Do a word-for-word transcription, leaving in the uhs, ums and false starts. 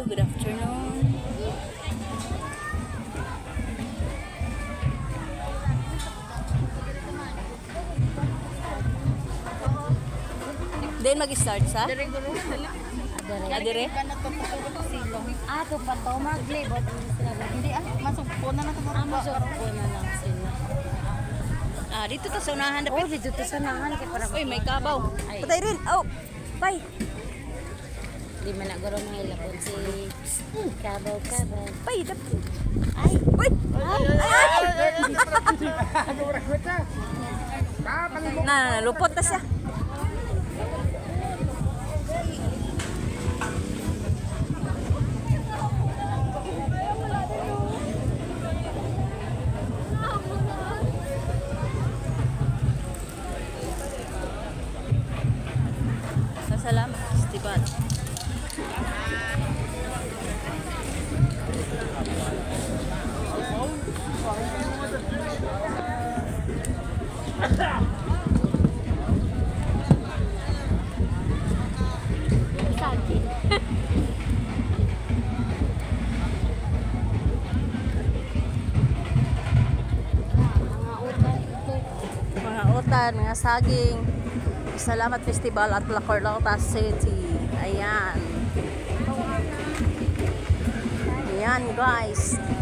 good afternoon. Then mag-start sa? Dire gulo. Adire? Ah, to pa to maglibot sila. Hindi ah, masugpo na na to. Ah, masugpo na lang sila. Ah, dito to sa unahan dapat. Oh, dito to sa unahan kay para. Uy, may kabaw. Patay rin. Oh. Bye. Di man na garo may lapon si kabaw kabaw. Bye, dapat. Ay. Uy. Ay. Na, lupot na siya. Pasalamat, festival. Mga utan, mga saging. Pasalamat Festival at Carlota City. Ayan. Ayan guys.